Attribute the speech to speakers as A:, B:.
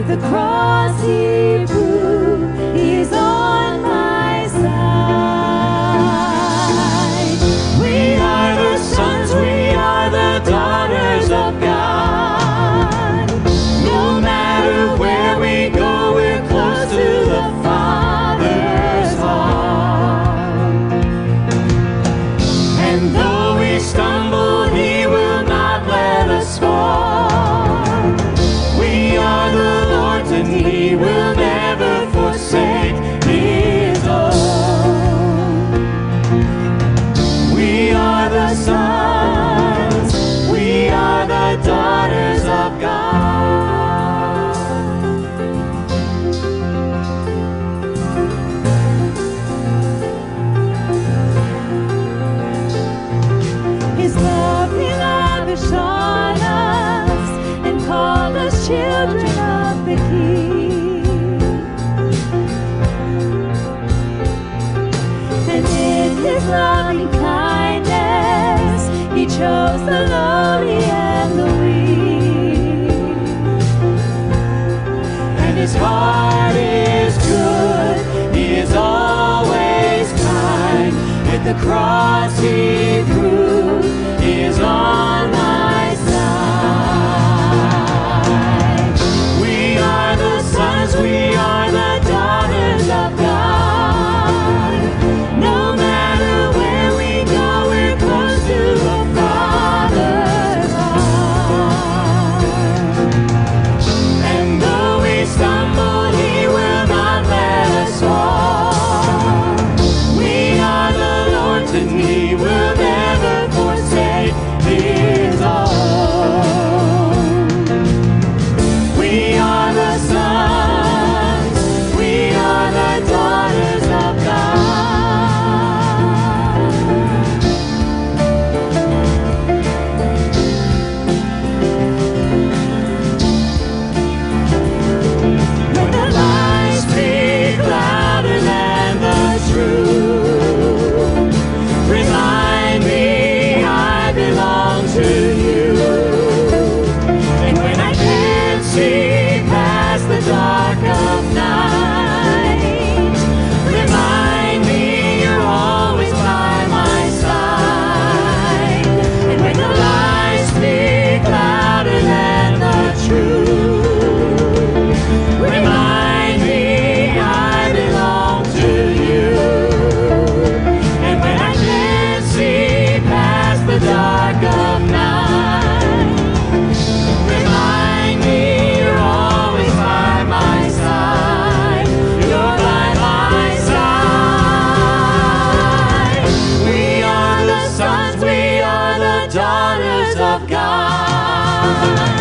A: the cross he proved, he's on my side. We are the sons, we are the daughters of God. No matter where we go, we're close to the Father's heart. And though we stumble, he will not let us fall. We are the Lord's and he will never forsake his own. We are the sons, we are the daughters of God. His loving love has shown us and called us children of the King. And in his loving kindness, he chose the lowly and the weak. And his heart is good, he is always kind. With the cross he proved, he is on my side. We are the sons, we are the daughters of God. No matter where we go, we're close to the Father's heart. And though we stumble, he will not let us fall. We are the Lord's and he will never forsake his own. We are the sons, we are the daughters of God. When the lies speak louder than the truth, remind me I belong to you. And when I can't see past the dark of night, remind me you're always by my side. And when the lies speak louder than the truth, remind me I belong to you. And when I can't see past the dark of night, remind me you're always by my side. You're by my side. We are the sons, we are the daughters of God.